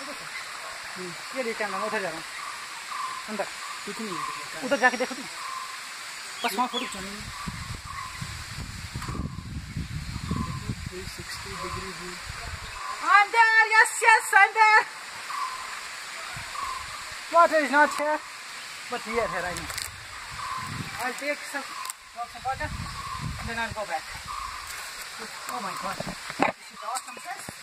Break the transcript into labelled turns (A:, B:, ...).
A: ये ले कैमरा मैं उधर जा रहा हूँ अंदर उधर जाके देखो तुम बस वहाँ फोटो खिंचानी है
B: 360 degree view.
A: I'm there, yes, I'm there. Water is not here, but here I know. I'll take some water and then I'll go back. Oh my God, this is awesome, sir.